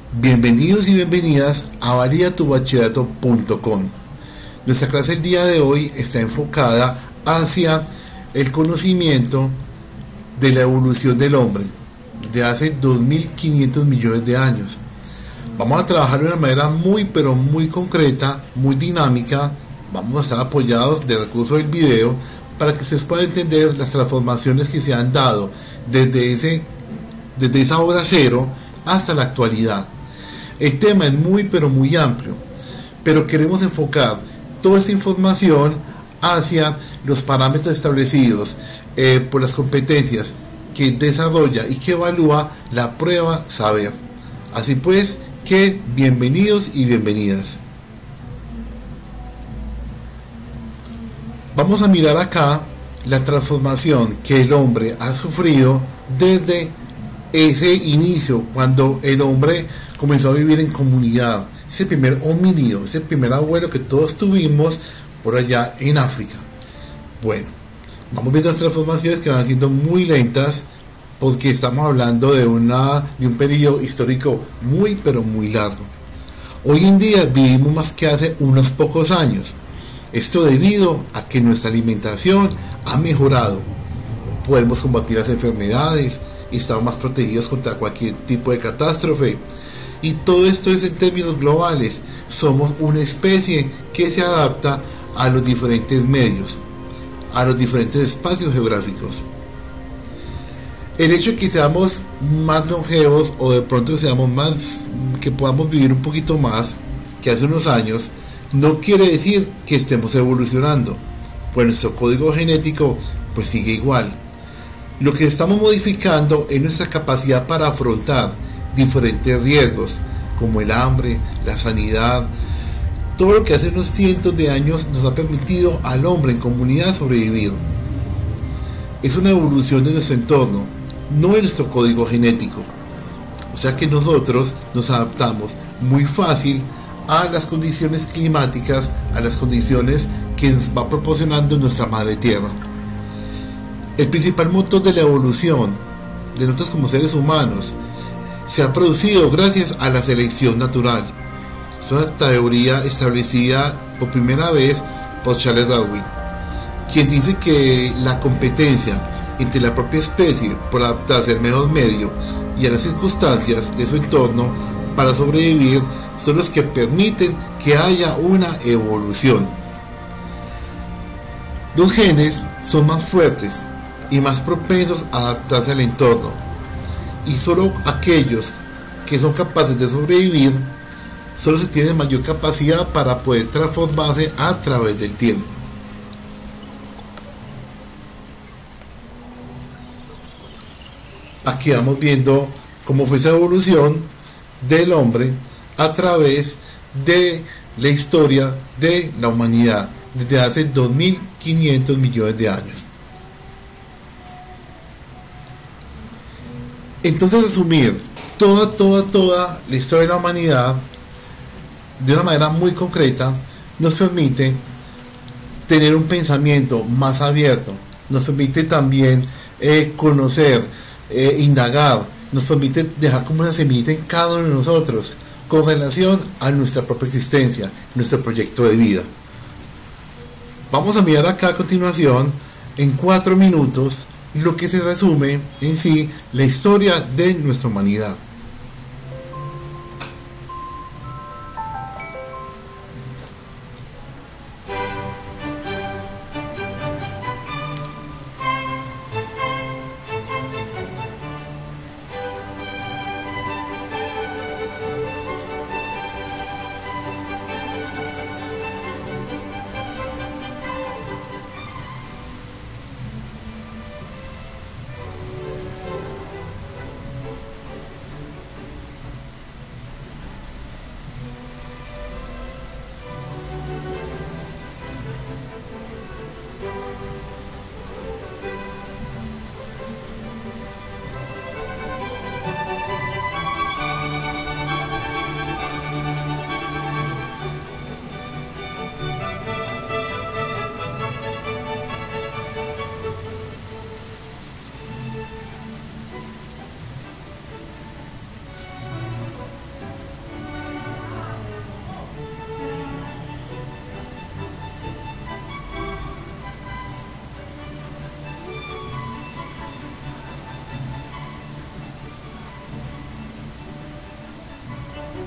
Bienvenidos y bienvenidas a validatubachillerato.com. Nuestra clase el día de hoy está enfocada hacia el conocimiento de la evolución del hombre de hace 2500 millones de años. Vamos a trabajar de una manera muy concreta, muy dinámica. Vamos a estar apoyados del recurso del video para que ustedes puedan entender las transformaciones que se han dado desde esa hora cero hasta la actualidad. El tema es muy amplio, pero queremos enfocar toda esta información hacia los parámetros establecidos por las competencias que desarrolla y que evalúa la prueba saber. Así pues, que bienvenidos y bienvenidas. Vamos a mirar acá la transformación que el hombre ha sufrido desde ese inicio, cuando el hombre comenzó a vivir en comunidad, ese primer homínido, ese primer abuelo que todos tuvimos por allá en África. Bueno, vamos viendo las transformaciones que van siendo muy lentas, porque estamos hablando de un periodo histórico muy largo. Hoy en día vivimos más que hace unos pocos años. Esto debido a que nuestra alimentación ha mejorado. Podemos combatir las enfermedades y estamos más protegidos contra cualquier tipo de catástrofe. Y todo esto es en términos globales. Somos una especie que se adapta a los diferentes medios, a los diferentes espacios geográficos. El hecho de que seamos más longevos, o de pronto que podamos vivir un poquito más que hace unos años, no quiere decir que estemos evolucionando, pues nuestro código genético pues sigue igual. Lo que estamos modificando es nuestra capacidad para afrontar diferentes riesgos, como el hambre, la sanidad, todo lo que hace unos cientos de años nos ha permitido al hombre en comunidad sobrevivir. Es una evolución de nuestro entorno, no de nuestro código genético. O sea que nosotros nos adaptamos muy fácil a las condiciones climáticas, a las condiciones que nos va proporcionando nuestra madre tierra. El principal motor de la evolución de nosotros como seres humanos se ha producido gracias a la selección natural. Es una teoría establecida por primera vez por Charles Darwin, quien dice que la competencia entre la propia especie por adaptarse al mejor medio y a las circunstancias de su entorno para sobrevivir son los que permiten que haya una evolución. Los genes son más fuertes y más propensos a adaptarse al entorno, y solo aquellos que son capaces de sobrevivir solo se tienen mayor capacidad para poder transformarse a través del tiempo. Aquí vamos viendo cómo fue esa evolución del hombre a través de la historia de la humanidad desde hace 2500 millones de años. Entonces, asumir toda la historia de la humanidad de una manera muy concreta nos permite tener un pensamiento más abierto, nos permite también conocer, indagar, nos permite dejar como una semillita en cada uno de nosotros con relación a nuestra propia existencia, nuestro proyecto de vida. Vamos a mirar acá a continuación en 4 minutos lo que se resume en sí la historia de nuestra humanidad.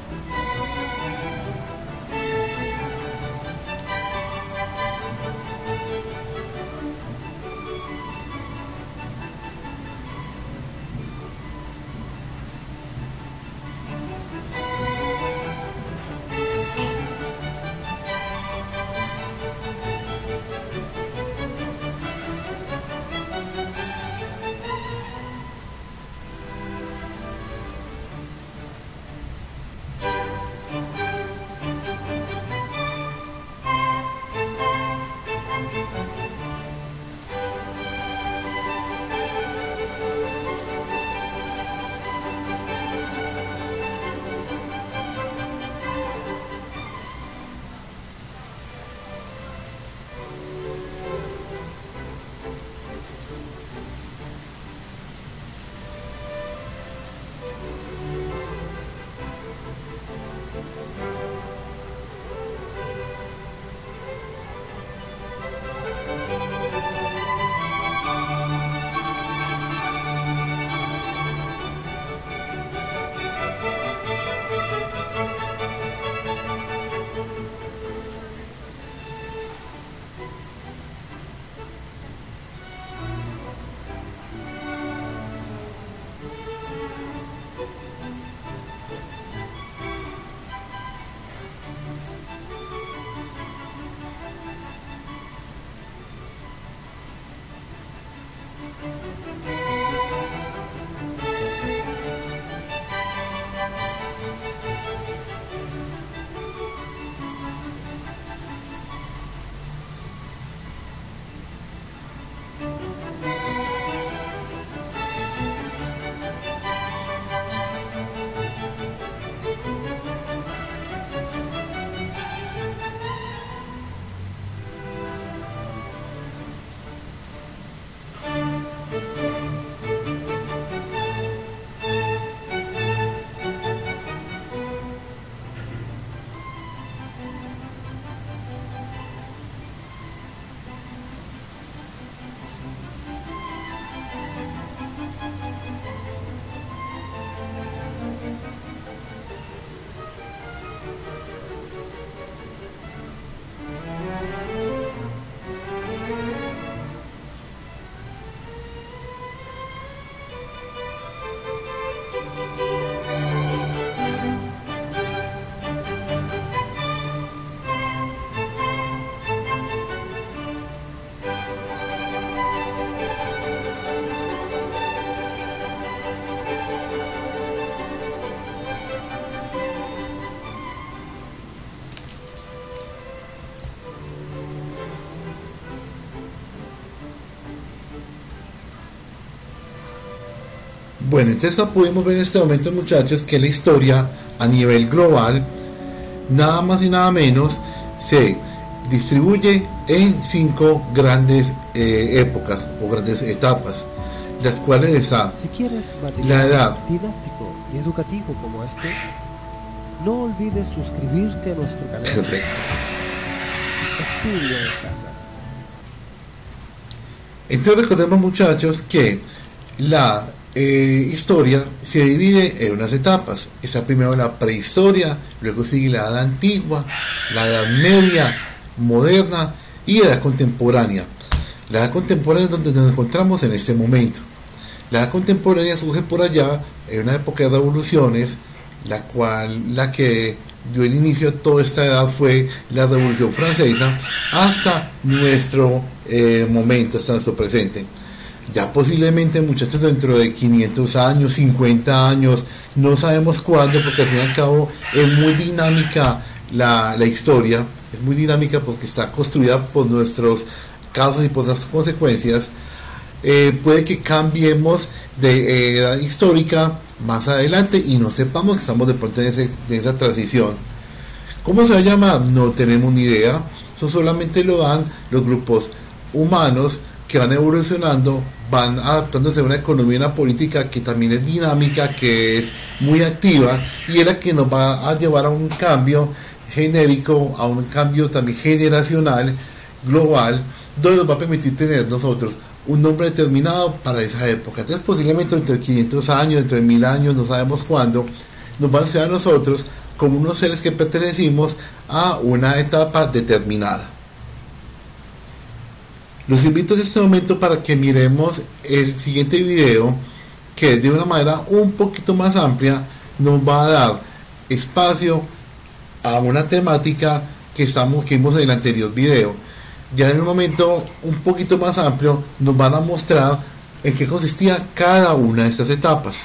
Bueno, entonces podemos ver en este momento, muchachos, que la historia a nivel global, nada más y nada menos, se distribuye en 5 grandes épocas o grandes etapas, las cuales está Si quieres la edad didáctico y educativo como este, no olvides suscribirte a nuestro canal. perfecto. Estudio en casa. Entonces recordemos, muchachos, que la historia se divide en unas etapas. Está primero la prehistoria, luego sigue la edad antigua, la edad media, moderna y edad contemporánea. La edad contemporánea es donde nos encontramos en este momento. La edad contemporánea surge por allá en una época de revoluciones, la que dio el inicio a toda esta edad fue la Revolución Francesa, hasta nuestro momento, hasta nuestro presente. Ya posiblemente, muchachos, dentro de 500 años, 50 años, no sabemos cuándo, porque al fin y al cabo es muy dinámica la historia, es muy dinámica porque está construida por nuestros casos y por nuestras consecuencias. Puede que cambiemos de edad histórica más adelante y no sepamos que estamos de pronto en esa transición. ¿Cómo se va a llamar? No tenemos ni idea. Eso solamente lo dan los grupos humanos que van evolucionando, van adaptándose a una economía y una política que también es dinámica, que es muy activa y es la que nos va a llevar a un cambio genérico, a un cambio también generacional, global, donde nos va a permitir tener nosotros un nombre determinado para esa época. Entonces posiblemente entre 500 años, entre 1000 años, no sabemos cuándo, nos van a enseñar a nosotros como unos seres que pertenecimos a una etapa determinada. Los invito en este momento para que miremos el siguiente video, que de una manera un poquito más amplia nos va a dar espacio a una temática que vimos en el anterior video. Ya en un momento un poquito más amplio nos van a mostrar en qué consistía cada una de estas etapas.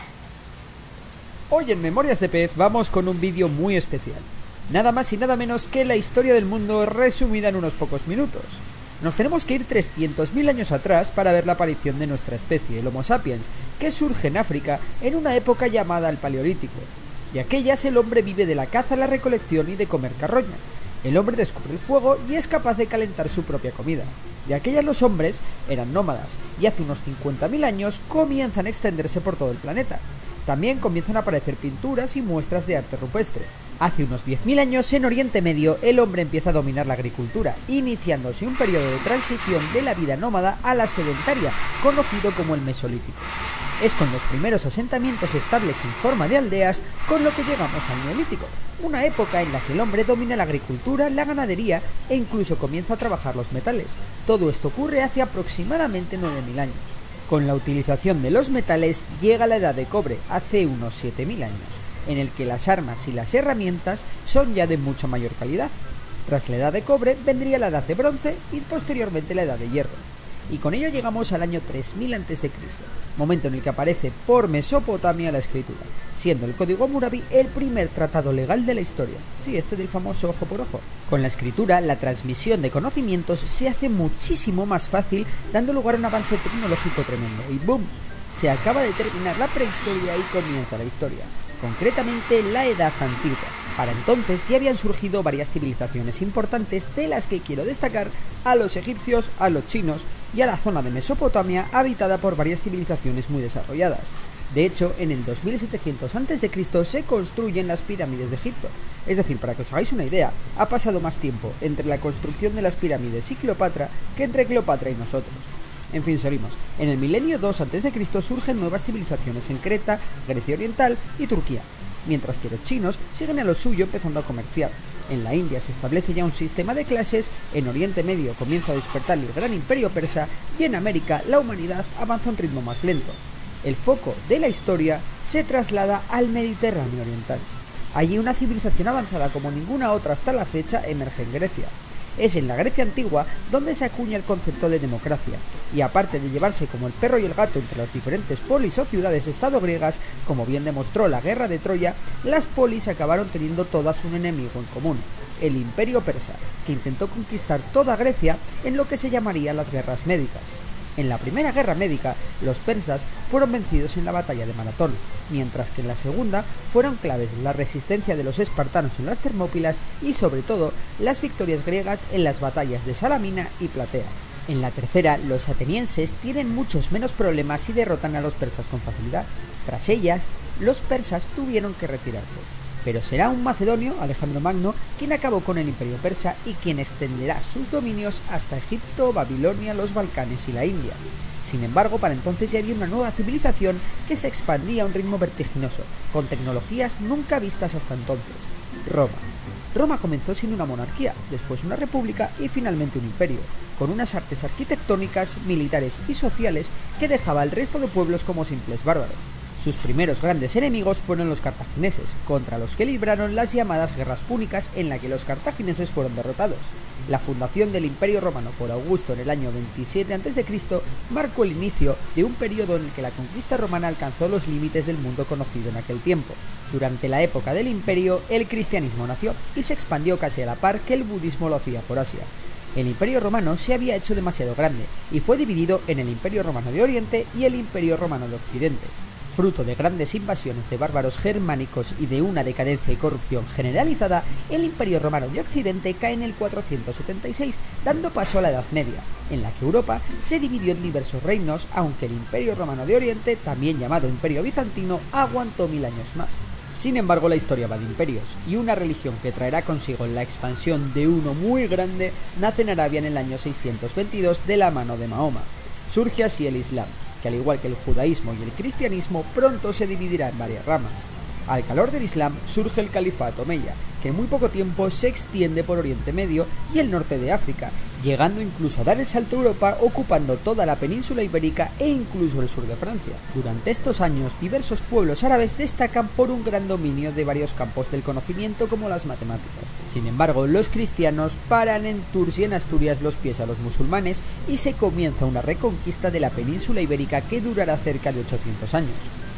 Hoy en Memorias de Pez vamos con un vídeo muy especial. Nada más y nada menos que la historia del mundo resumida en unos pocos minutos. Nos tenemos que ir 300.000 años atrás para ver la aparición de nuestra especie, el Homo sapiens, que surge en África en una época llamada el Paleolítico. De aquellas el hombre vive de la caza, la recolección y de comer carroña. El hombre descubre el fuego y es capaz de calentar su propia comida. De aquellas los hombres eran nómadas y hace unos 50.000 años comienzan a extenderse por todo el planeta. También comienzan a aparecer pinturas y muestras de arte rupestre. Hace unos 10.000 años en Oriente Medio el hombre empieza a dominar la agricultura, iniciándose un periodo de transición de la vida nómada a la sedentaria, conocido como el Mesolítico. Es con los primeros asentamientos estables en forma de aldeas con lo que llegamos al Neolítico, una época en la que el hombre domina la agricultura, la ganadería e incluso comienza a trabajar los metales. Todo esto ocurre hace aproximadamente 9.000 años. Con la utilización de los metales llega la edad de cobre, hace unos 7.000 años, en el que las armas y las herramientas son ya de mucha mayor calidad. Tras la edad de cobre vendría la edad de bronce y posteriormente la edad de hierro. Y con ello llegamos al año 3000 a.C., momento en el que aparece por Mesopotamia la escritura, siendo el Código Hammurabi el primer tratado legal de la historia, sí, este del famoso ojo por ojo. Con la escritura, la transmisión de conocimientos se hace muchísimo más fácil, dando lugar a un avance tecnológico tremendo, y ¡boom!, se acaba de terminar la prehistoria y comienza la historia, concretamente la Edad Antigua. Para entonces ya habían surgido varias civilizaciones importantes, de las que quiero destacar a los egipcios, a los chinos y a la zona de Mesopotamia habitada por varias civilizaciones muy desarrolladas. De hecho, en el 2700 a.C. se construyen las pirámides de Egipto. Es decir, para que os hagáis una idea, ha pasado más tiempo entre la construcción de las pirámides y Cleopatra que entre Cleopatra y nosotros. En fin, seguimos. En el milenio 2 a.C. surgen nuevas civilizaciones en Creta, Grecia Oriental y Turquía, mientras que los chinos siguen a lo suyo empezando a comerciar. En la India se establece ya un sistema de clases, en Oriente Medio comienza a despertar el gran imperio persa y en América la humanidad avanza a un ritmo más lento. El foco de la historia se traslada al Mediterráneo oriental. Allí una civilización avanzada como ninguna otra hasta la fecha emerge en Grecia. Es en la Grecia antigua donde se acuña el concepto de democracia, y aparte de llevarse como el perro y el gato entre las diferentes polis o ciudades-estado griegas, como bien demostró la guerra de Troya, las polis acabaron teniendo todas un enemigo en común, el imperio persa, que intentó conquistar toda Grecia en lo que se llamarían las guerras médicas. En la primera guerra médica, los persas fueron vencidos en la batalla de Maratón, mientras que en la segunda fueron claves la resistencia de los espartanos en las Termópilas y sobre todo las victorias griegas en las batallas de Salamina y Platea. En la tercera, los atenienses tienen muchos menos problemas y derrotan a los persas con facilidad. Tras ellas, los persas tuvieron que retirarse. Pero será un macedonio, Alejandro Magno, quien acabó con el imperio persa y quien extenderá sus dominios hasta Egipto, Babilonia, los Balcanes y la India. Sin embargo, para entonces ya había una nueva civilización que se expandía a un ritmo vertiginoso, con tecnologías nunca vistas hasta entonces: Roma. Roma comenzó siendo una monarquía, después una república y finalmente un imperio, con unas artes arquitectónicas, militares y sociales que dejaba al resto de pueblos como simples bárbaros. Sus primeros grandes enemigos fueron los cartagineses, contra los que libraron las llamadas guerras púnicas en la que los cartagineses fueron derrotados. La fundación del Imperio Romano por Augusto en el año 27 a.C. marcó el inicio de un periodo en el que la conquista romana alcanzó los límites del mundo conocido en aquel tiempo. Durante la época del imperio, el cristianismo nació y se expandió casi a la par que el budismo lo hacía por Asia. El Imperio Romano se había hecho demasiado grande y fue dividido en el Imperio Romano de Oriente y el Imperio Romano de Occidente. Fruto de grandes invasiones de bárbaros germánicos y de una decadencia y corrupción generalizada, el Imperio Romano de Occidente cae en el 476, dando paso a la Edad Media, en la que Europa se dividió en diversos reinos, aunque el Imperio Romano de Oriente, también llamado Imperio Bizantino, aguantó 1000 años más. Sin embargo, la historia va de imperios, y una religión que traerá consigo la expansión de uno muy grande nace en Arabia en el año 622 de la mano de Mahoma. Surge así el Islam, que al igual que el judaísmo y el cristianismo pronto se dividirá en varias ramas. Al calor del Islam surge el califato omeya, que en muy poco tiempo se extiende por Oriente Medio y el norte de África, llegando incluso a dar el salto a Europa, ocupando toda la península ibérica e incluso el sur de Francia. Durante estos años, diversos pueblos árabes destacan por un gran dominio de varios campos del conocimiento como las matemáticas. Sin embargo, los cristianos paran en Tours y en Asturias los pies a los musulmanes y se comienza una reconquista de la península ibérica que durará cerca de 800 años.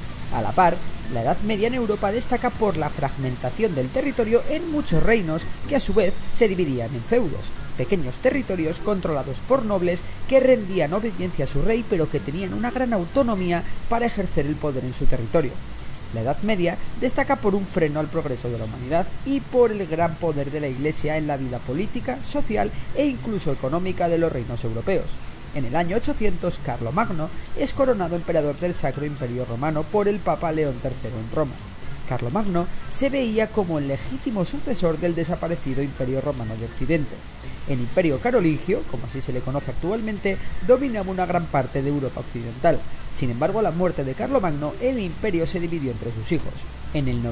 A la par, la Edad Media en Europa destaca por la fragmentación del territorio en muchos reinos que a su vez se dividían en feudos, pequeños territorios controlados por nobles que rendían obediencia a su rey pero que tenían una gran autonomía para ejercer el poder en su territorio. La Edad Media destaca por un freno al progreso de la humanidad y por el gran poder de la Iglesia en la vida política, social e incluso económica de los reinos europeos. En el año 800, Carlomagno es coronado emperador del Sacro Imperio Romano por el Papa León III en Roma. Carlomagno se veía como el legítimo sucesor del desaparecido Imperio Romano de Occidente. El Imperio Carolingio, como así se le conoce actualmente, dominaba una gran parte de Europa occidental. Sin embargo, a la muerte de Carlomagno, el imperio se dividió entre sus hijos. En el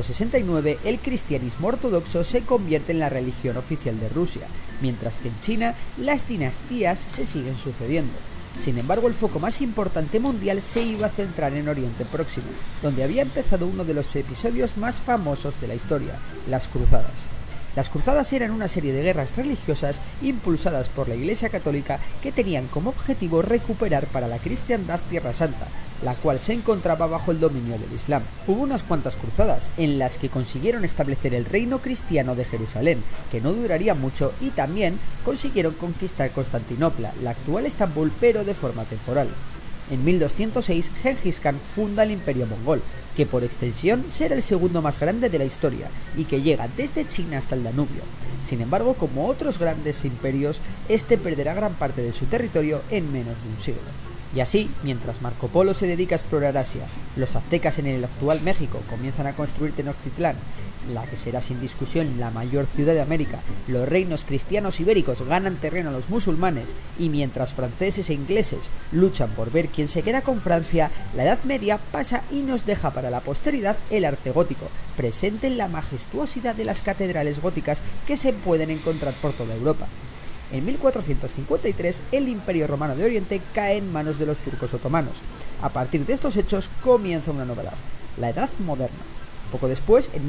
969, el cristianismo ortodoxo se convierte en la religión oficial de Rusia, mientras que en China las dinastías se siguen sucediendo. Sin embargo, el foco más importante mundial se iba a centrar en Oriente Próximo, donde había empezado uno de los episodios más famosos de la historia, las Cruzadas. Las cruzadas eran una serie de guerras religiosas impulsadas por la Iglesia Católica que tenían como objetivo recuperar para la cristiandad Tierra Santa, la cual se encontraba bajo el dominio del Islam. Hubo unas cuantas cruzadas en las que consiguieron establecer el reino cristiano de Jerusalén, que no duraría mucho, y también consiguieron conquistar Constantinopla, la actual Estambul, pero de forma temporal. En 1206, Gengis Khan funda el Imperio Mongol, que por extensión será el segundo más grande de la historia y que llega desde China hasta el Danubio. Sin embargo, como otros grandes imperios, este perderá gran parte de su territorio en menos de un siglo. Y así, mientras Marco Polo se dedica a explorar Asia, los aztecas en el actual México comienzan a construir Tenochtitlán, la que será sin discusión la mayor ciudad de América, los reinos cristianos ibéricos ganan terreno a los musulmanes, y mientras franceses e ingleses luchan por ver quién se queda con Francia, la Edad Media pasa y nos deja para la posteridad el arte gótico, presente en la majestuosidad de las catedrales góticas que se pueden encontrar por toda Europa. En 1453, el Imperio Romano de Oriente cae en manos de los turcos otomanos. A partir de estos hechos comienza una novedad, la Edad Moderna. Poco después, en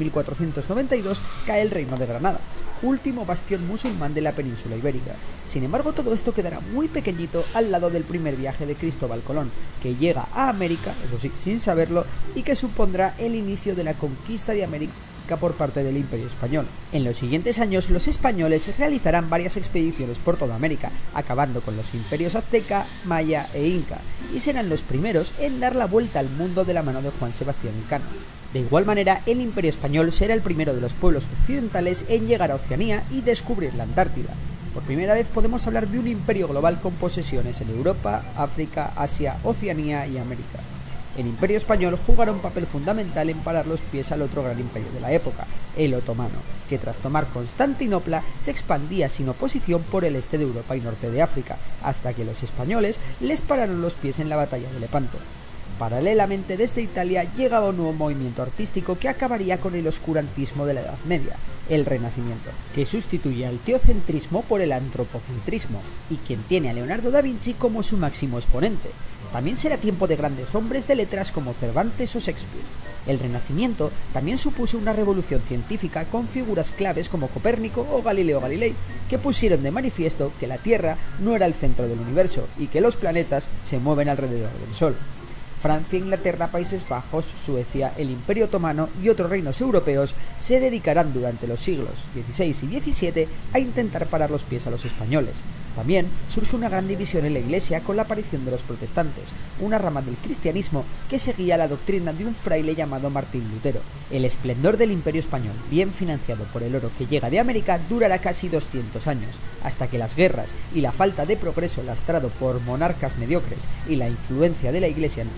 1492, cae el Reino de Granada, último bastión musulmán de la península ibérica. Sin embargo, todo esto quedará muy pequeñito al lado del primer viaje de Cristóbal Colón, que llega a América, eso sí, sin saberlo, y que supondrá el inicio de la conquista de América por parte del Imperio Español. En los siguientes años, los españoles realizarán varias expediciones por toda América, acabando con los imperios azteca, maya e inca, y serán los primeros en dar la vuelta al mundo de la mano de Juan Sebastián Elcano. De igual manera, el Imperio Español será el primero de los pueblos occidentales en llegar a Oceanía y descubrir la Antártida. Por primera vez podemos hablar de un imperio global con posesiones en Europa, África, Asia, Oceanía y América. El Imperio Español jugará un papel fundamental en parar los pies al otro gran imperio de la época, el otomano, que tras tomar Constantinopla se expandía sin oposición por el este de Europa y norte de África, hasta que los españoles les pararon los pies en la batalla de Lepanto. Paralelamente, desde Italia llegaba un nuevo movimiento artístico que acabaría con el oscurantismo de la Edad Media, el Renacimiento, que sustituye al teocentrismo por el antropocentrismo, y quien tiene a Leonardo da Vinci como su máximo exponente. También será tiempo de grandes hombres de letras como Cervantes o Shakespeare. El Renacimiento también supuso una revolución científica con figuras claves como Copérnico o Galileo Galilei, que pusieron de manifiesto que la Tierra no era el centro del universo y que los planetas se mueven alrededor del Sol. Francia, Inglaterra, Países Bajos, Suecia, el Imperio Otomano y otros reinos europeos se dedicarán durante los siglos XVI y XVII a intentar parar los pies a los españoles. También surge una gran división en la Iglesia con la aparición de los protestantes, una rama del cristianismo que seguía la doctrina de un fraile llamado Martín Lutero. El esplendor del Imperio Español, bien financiado por el oro que llega de América, durará casi 200 años, hasta que las guerras y la falta de progreso lastrado por monarcas mediocres y la influencia de la Iglesia en todo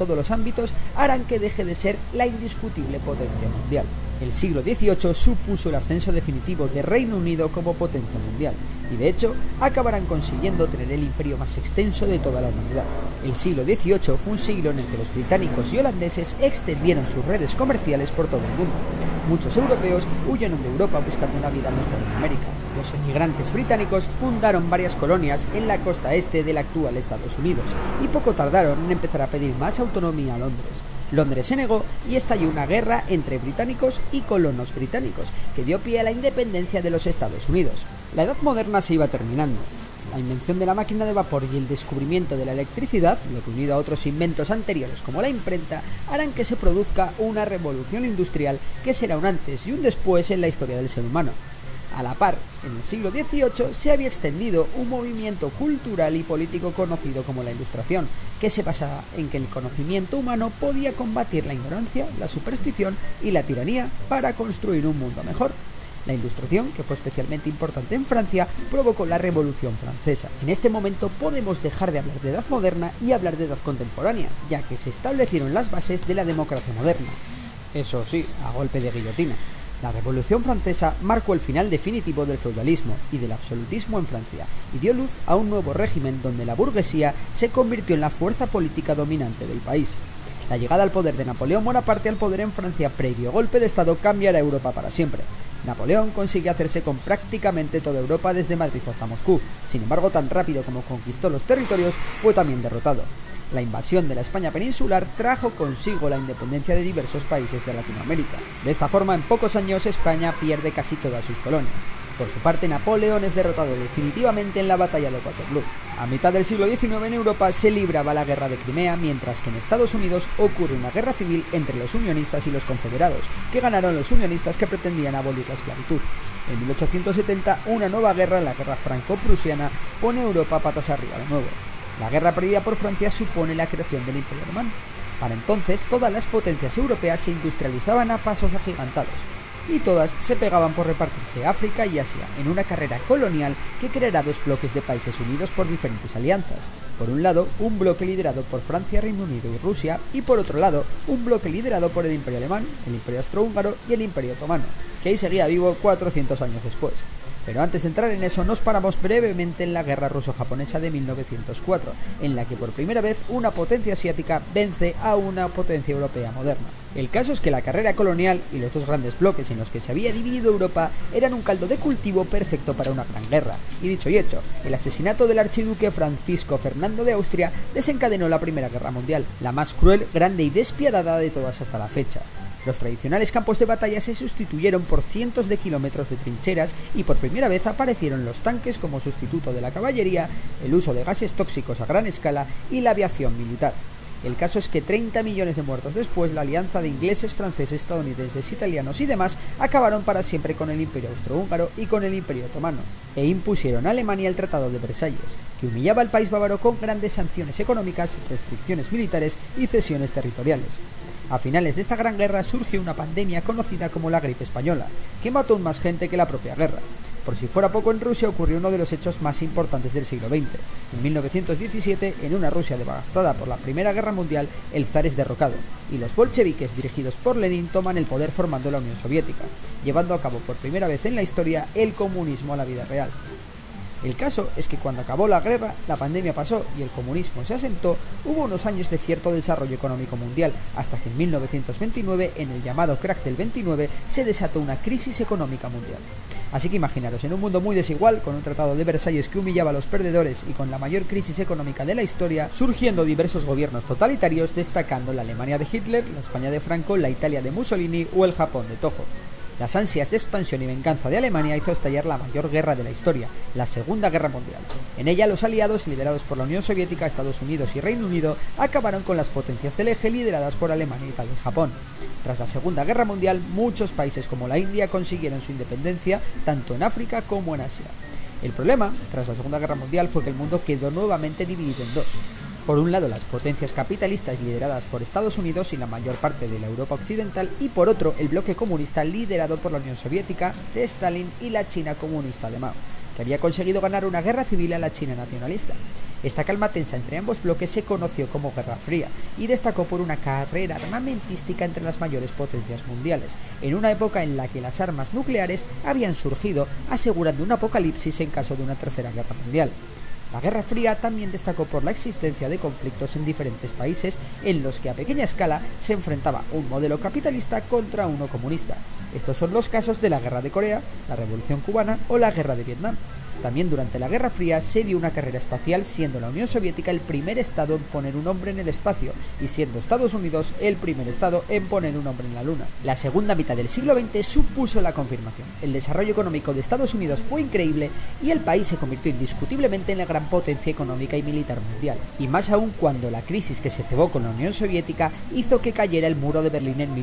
todos los ámbitos harán que deje de ser la indiscutible potencia mundial. El siglo XVIII supuso el ascenso definitivo de Reino Unido como potencia mundial, y de hecho acabarán consiguiendo tener el imperio más extenso de toda la humanidad. El siglo XVIII fue un siglo en el que los británicos y holandeses extendieron sus redes comerciales por todo el mundo. Muchos europeos huyeron de Europa buscando una vida mejor en América. Los emigrantes británicos fundaron varias colonias en la costa este del actual Estados Unidos, y poco tardaron en empezar a pedir más autonomía a Londres. Londres se negó y estalló una guerra entre británicos y colonos británicos, que dio pie a la independencia de los Estados Unidos. La Edad Moderna se iba terminando. La invención de la máquina de vapor y el descubrimiento de la electricidad, lo que unido a otros inventos anteriores como la imprenta, harán que se produzca una revolución industrial que será un antes y un después en la historia del ser humano. A la par, en el siglo XVIII se había extendido un movimiento cultural y político conocido como la Ilustración, que se basaba en que el conocimiento humano podía combatir la ignorancia, la superstición y la tiranía para construir un mundo mejor. La Ilustración, que fue especialmente importante en Francia, provocó la Revolución Francesa. En este momento podemos dejar de hablar de edad moderna y hablar de edad contemporánea, ya que se establecieron las bases de la democracia moderna. Eso sí, a golpe de guillotina. La Revolución Francesa marcó el final definitivo del feudalismo y del absolutismo en Francia y dio luz a un nuevo régimen donde la burguesía se convirtió en la fuerza política dominante del país. La llegada al poder de Napoleón Bonaparte al poder en Francia previo golpe de Estado cambiará Europa para siempre. Napoleón consigue hacerse con prácticamente toda Europa desde Madrid hasta Moscú. Sin embargo, tan rápido como conquistó los territorios, fue también derrotado. La invasión de la España peninsular trajo consigo la independencia de diversos países de Latinoamérica. De esta forma, en pocos años España pierde casi todas sus colonias. Por su parte, Napoleón es derrotado definitivamente en la batalla de Waterloo. A mitad del siglo XIX en Europa se libraba la guerra de Crimea, mientras que en Estados Unidos ocurre una guerra civil entre los unionistas y los confederados, que ganaron los unionistas que pretendían abolir la esclavitud. En 1870, una nueva guerra, la guerra franco-prusiana, pone a Europa patas arriba de nuevo. La guerra perdida por Francia supone la creación del Imperio Alemán. Para entonces, todas las potencias europeas se industrializaban a pasos agigantados, y todas se pegaban por repartirse África y Asia en una carrera colonial que creará dos bloques de países unidos por diferentes alianzas. Por un lado, un bloque liderado por Francia, Reino Unido y Rusia, y por otro lado, un bloque liderado por el Imperio Alemán, el Imperio Austrohúngaro y el Imperio Otomano, que ahí seguía vivo 400 años después. Pero antes de entrar en eso, nos paramos brevemente en la guerra ruso-japonesa de 1904, en la que por primera vez una potencia asiática vence a una potencia europea moderna. El caso es que la carrera colonial y los dos grandes bloques en los que se había dividido Europa eran un caldo de cultivo perfecto para una gran guerra. Y dicho y hecho, el asesinato del archiduque Francisco Fernando de Austria desencadenó la Primera Guerra Mundial, la más cruel, grande y despiadada de todas hasta la fecha. Los tradicionales campos de batalla se sustituyeron por cientos de kilómetros de trincheras y por primera vez aparecieron los tanques como sustituto de la caballería, el uso de gases tóxicos a gran escala y la aviación militar. El caso es que 30 millones de muertos después, la alianza de ingleses, franceses, estadounidenses, italianos y demás acabaron para siempre con el Imperio Austrohúngaro y con el Imperio Otomano, e impusieron a Alemania el Tratado de Versalles, que humillaba al país bávaro con grandes sanciones económicas, restricciones militares y cesiones territoriales. A finales de esta gran guerra surge una pandemia conocida como la gripe española, que mató aún más gente que la propia guerra. Por si fuera poco, en Rusia ocurrió uno de los hechos más importantes del siglo XX. En 1917, en una Rusia devastada por la Primera Guerra Mundial, el zar es derrocado, y los bolcheviques, dirigidos por Lenin, toman el poder formando la Unión Soviética, llevando a cabo por primera vez en la historia el comunismo a la vida real. El caso es que cuando acabó la guerra, la pandemia pasó y el comunismo se asentó, hubo unos años de cierto desarrollo económico mundial, hasta que en 1929, en el llamado crack del 29, se desató una crisis económica mundial. Así que imaginaros, en un mundo muy desigual, con un tratado de Versalles que humillaba a los perdedores y con la mayor crisis económica de la historia, surgiendo diversos gobiernos totalitarios, destacando la Alemania de Hitler, la España de Franco, la Italia de Mussolini o el Japón de Tojo. Las ansias de expansión y venganza de Alemania hizo estallar la mayor guerra de la historia, la Segunda Guerra Mundial. En ella, los aliados, liderados por la Unión Soviética, Estados Unidos y Reino Unido, acabaron con las potencias del eje lideradas por Alemania, Italia y Japón. Tras la Segunda Guerra Mundial, muchos países como la India consiguieron su independencia, tanto en África como en Asia. El problema, tras la Segunda Guerra Mundial, fue que el mundo quedó nuevamente dividido en dos. Por un lado, las potencias capitalistas lideradas por Estados Unidos y la mayor parte de la Europa occidental, y por otro, el bloque comunista liderado por la Unión Soviética de Stalin y la China comunista de Mao, que había conseguido ganar una guerra civil a la China nacionalista. Esta calma tensa entre ambos bloques se conoció como Guerra Fría y destacó por una carrera armamentística entre las mayores potencias mundiales, en una época en la que las armas nucleares habían surgido, asegurando un apocalipsis en caso de una tercera guerra mundial. La Guerra Fría también destacó por la existencia de conflictos en diferentes países en los que a pequeña escala se enfrentaba un modelo capitalista contra uno comunista. Estos son los casos de la Guerra de Corea, la Revolución Cubana o la Guerra de Vietnam. También durante la Guerra Fría se dio una carrera espacial, siendo la Unión Soviética el primer estado en poner un hombre en el espacio y siendo Estados Unidos el primer estado en poner un hombre en la Luna. La segunda mitad del siglo XX supuso la confirmación. El desarrollo económico de Estados Unidos fue increíble y el país se convirtió indiscutiblemente en la gran potencia económica y militar mundial. Y más aún cuando la crisis que se cebó con la Unión Soviética hizo que cayera el muro de Berlín en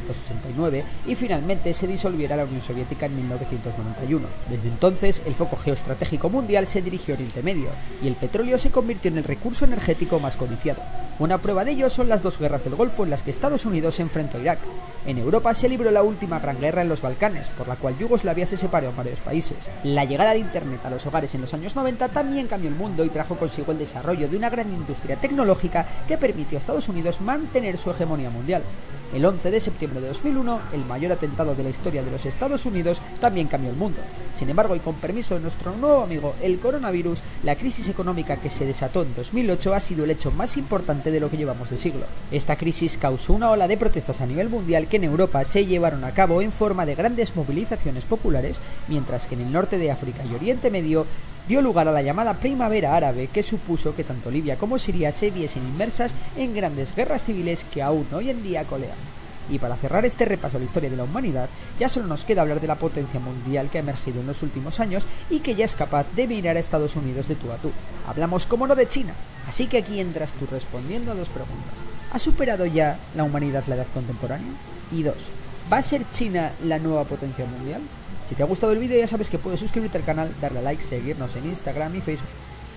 1969 y finalmente se disolviera la Unión Soviética en 1991. Desde entonces el foco geoestratégico mundial se dirigió a Oriente Medio y el petróleo se convirtió en el recurso energético más codiciado. Una prueba de ello son las dos guerras del Golfo en las que Estados Unidos se enfrentó a Irak. En Europa se libró la última gran guerra en los Balcanes, por la cual Yugoslavia se separó en varios países. La llegada de Internet a los hogares en los años 90 también cambió el mundo y trajo consigo el desarrollo de una gran industria tecnológica que permitió a Estados Unidos mantener su hegemonía mundial. El 11 de septiembre de 2001, el mayor atentado de la historia de los Estados Unidos, también cambió el mundo. Sin embargo, y con permiso de nuestro nuevo amigo el coronavirus, la crisis económica que se desató en 2008 ha sido el hecho más importante de lo que llevamos de siglo. Esta crisis causó una ola de protestas a nivel mundial que en Europa se llevaron a cabo en forma de grandes movilizaciones populares, mientras que en el norte de África y Oriente Medio dio lugar a la llamada Primavera Árabe, que supuso que tanto Libia como Siria se viesen inmersas en grandes guerras civiles que aún hoy en día colean. Y para cerrar este repaso a la historia de la humanidad, ya solo nos queda hablar de la potencia mundial que ha emergido en los últimos años y que ya es capaz de mirar a Estados Unidos de tú a tú. Hablamos, como no, de China, así que aquí entras tú respondiendo a dos preguntas. ¿Ha superado ya la humanidad la edad contemporánea? Y dos, ¿va a ser China la nueva potencia mundial? Si te ha gustado el vídeo ya sabes que puedes suscribirte al canal, darle a like, seguirnos en Instagram y Facebook.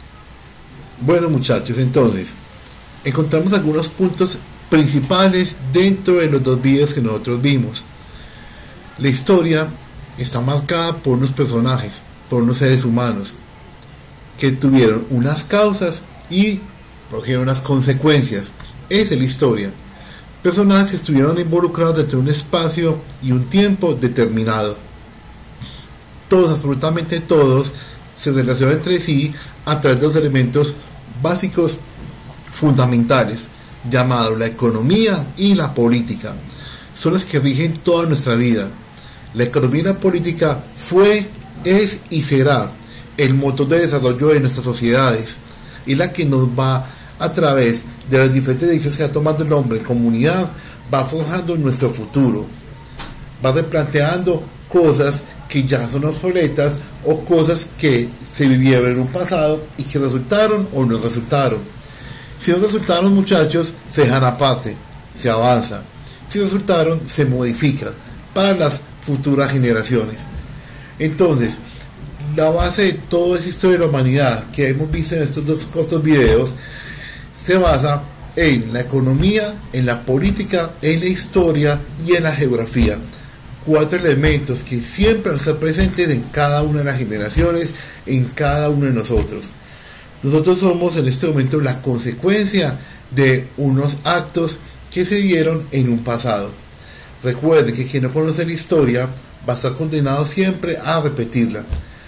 Bueno, muchachos, entonces encontramos algunos puntos principales dentro de los dos vídeos que nosotros vimos. La historia está marcada por unos personajes, por unos seres humanos que tuvieron unas causas y produjeron unas consecuencias. Esa es la historia. Personajes que estuvieron involucrados dentro de un espacio y un tiempo determinado. Todos, absolutamente todos, se relacionan entre sí a través de los elementos básicos fundamentales llamados la economía y la política. Son los que rigen toda nuestra vida. La economía y la política fue, es y será el motor de desarrollo de nuestras sociedades y la que nos va, a través de las diferentes decisiones que va tomando el hombre en comunidad, va forjando nuestro futuro, va replanteando cosas que ya son obsoletas o cosas que se vivieron en un pasado y que resultaron o no resultaron. Si no resultaron, muchachos, se dejan aparte, se avanza. Si resultaron, se modifican para las futuras generaciones. Entonces, la base de toda esa historia de la humanidad que hemos visto en estos dos cortos videos se basa en la economía, en la política, en la historia y en la geografía. 4 elementos que siempre van a estar presentes en cada una de las generaciones, en cada uno de nosotros. Nosotros somos en este momento la consecuencia de unos actos que se dieron en un pasado. Recuerde que quien no conoce la historia va a estar condenado siempre a repetirla.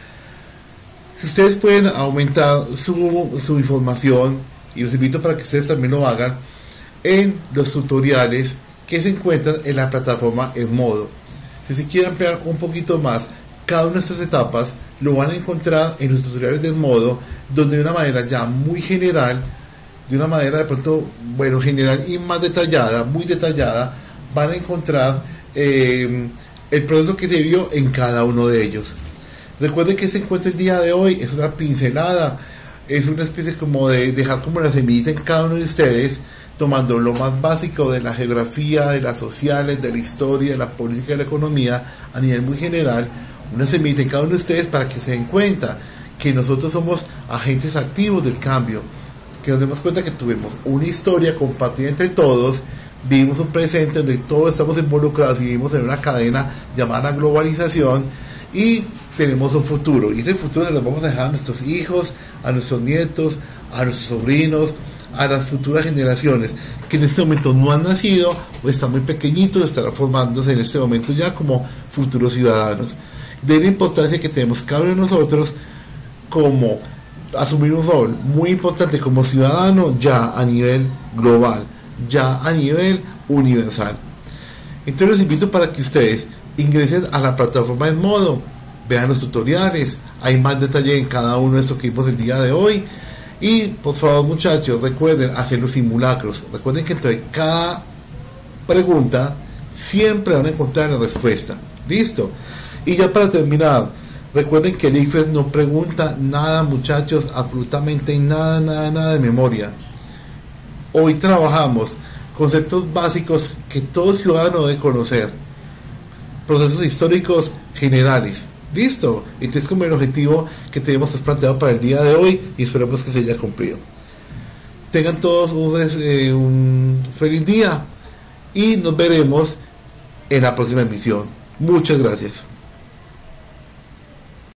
Si ustedes pueden aumentar su información, y los invito para que ustedes también lo hagan, en los tutoriales que se encuentran en la plataforma Edmodo. Si se quieren ampliar un poquito más cada una de estas etapas, lo van a encontrar en los tutoriales de Edmodo, donde de una manera ya muy general, de una manera de pronto, bueno, general y más detallada, muy detallada, van a encontrar el proceso que se vio en cada uno de ellos. Recuerden que este encuentro el día de hoy es una pincelada, es una especie como de dejar como la semillita en cada uno de ustedes, tomando lo más básico de la geografía, de las sociales, de la historia, de la política y de la economía a nivel muy general, una semillita en cada uno de ustedes para que se den cuenta que nosotros somos agentes activos del cambio, que nos demos cuenta que tuvimos una historia compartida entre todos, vivimos un presente donde todos estamos involucrados y vivimos en una cadena llamada globalización, y tenemos un futuro, y ese futuro se lo vamos a dejar a nuestros hijos, a nuestros nietos, a nuestros sobrinos, a las futuras generaciones que en este momento no han nacido o están muy pequeñitos, estarán formándose en este momento ya como futuros ciudadanos. De la importancia que tenemos cada uno de nosotros como asumir un rol muy importante como ciudadano ya a nivel global, ya a nivel universal. Entonces los invito para que ustedes ingresen a la plataforma en modo, vean los tutoriales, hay más detalle en cada uno de estos que vimos el día de hoy. Y por favor, muchachos, recuerden hacer los simulacros. Recuerden que entre cada pregunta siempre van a encontrar la respuesta. ¿Listo? Y ya para terminar, recuerden que el ICFES no pregunta nada, muchachos, absolutamente nada de memoria. Hoy trabajamos conceptos básicos que todo ciudadano debe conocer, procesos históricos generales. ¿Listo? Entonces, como el objetivo que tenemos planteado para el día de hoy, y esperamos que se haya cumplido. Tengan todos un feliz día y nos veremos en la próxima emisión. Muchas gracias.